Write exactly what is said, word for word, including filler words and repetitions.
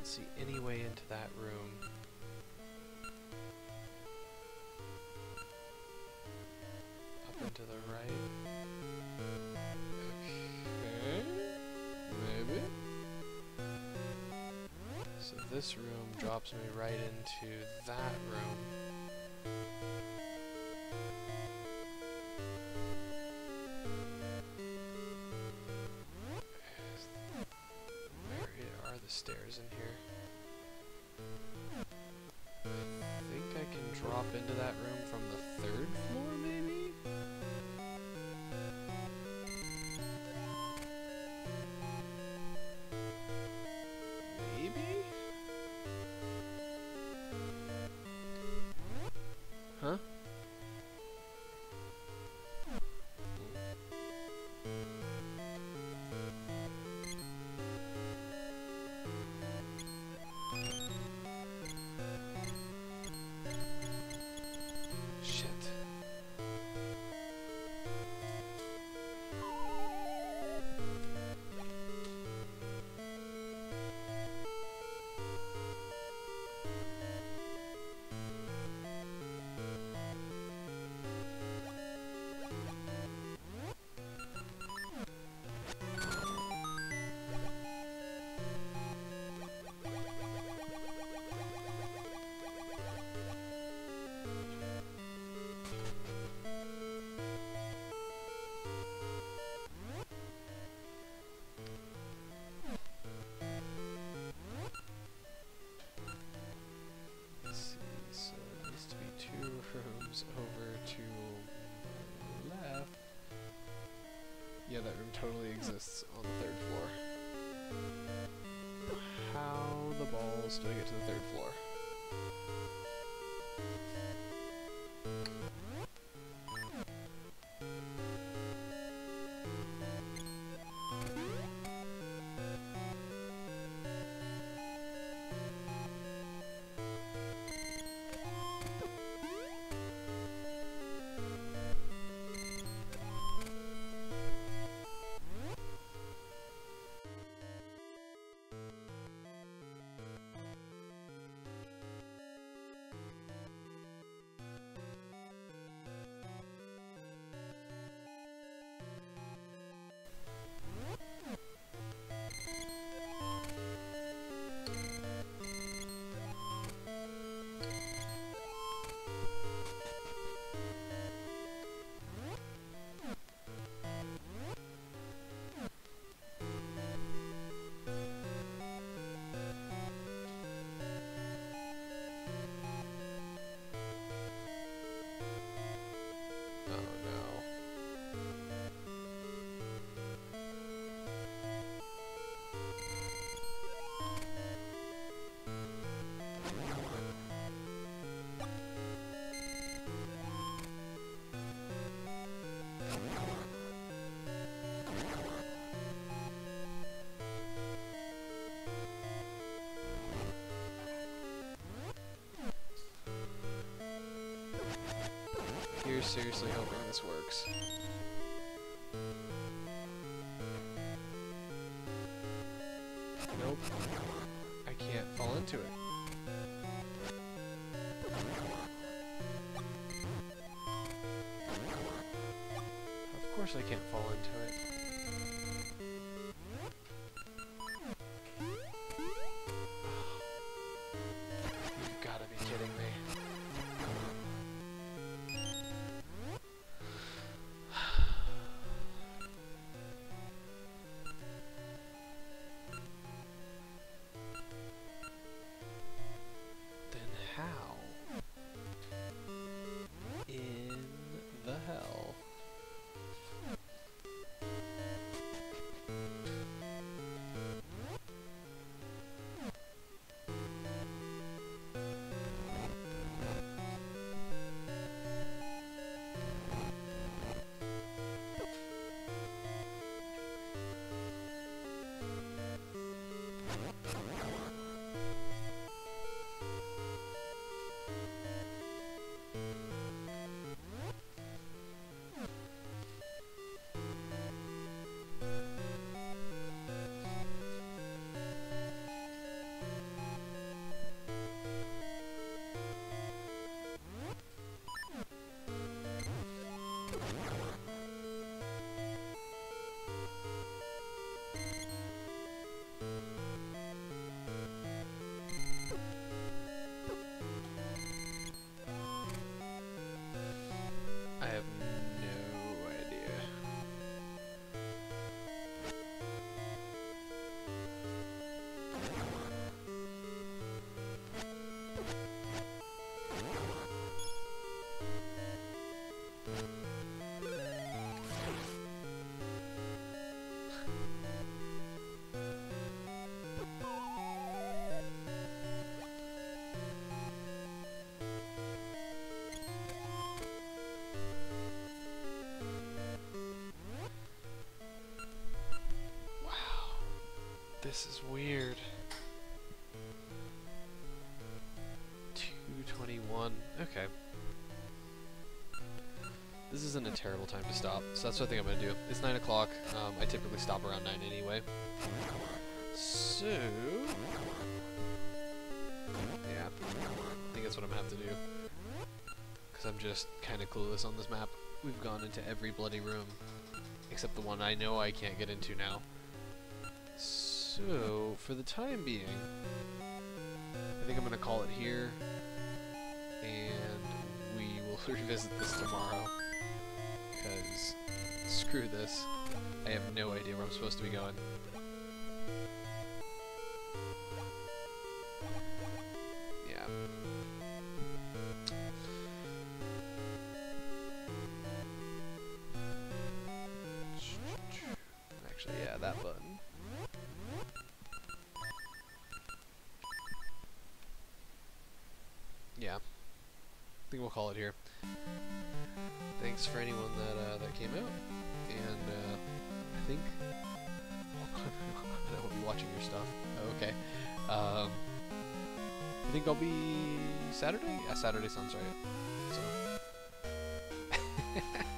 see any way into that room. Up and to the right. Okay. Maybe. So this room drops me right into that room. Where are the stairs in here? I think I can drop into that room from the third floor, maybe? Maybe? Huh? Shit. Rooms over to the left. Yeah, that room totally exists on the third floor. How the balls do I get to the third floor? You're seriously hoping this works. Nope. I can't fall into it. Of course I can't fall into it. You've gotta be kidding me. How in the hell? This is weird. two twenty-one. Okay. This isn't a terrible time to stop, so that's what I think I'm gonna do. It's nine o'clock. Um, I typically stop around nine anyway. So, yeah, I think that's what I'm gonna have to do. Because I'm just kind of clueless on this map. We've gone into every bloody room, except the one I know I can't get into now. So, for the time being, I think I'm gonna call it here, and we will revisit this tomorrow. Because, screw this. I have no idea where I'm supposed to be going. Yeah. Actually, yeah, that button. Yeah. I think we'll call it here. Thanks for anyone that uh, that came out, and uh, I think I will be watching your stuff. Oh, okay. Um, I think I'll be Saturday. Yeah, Saturday sounds right. So.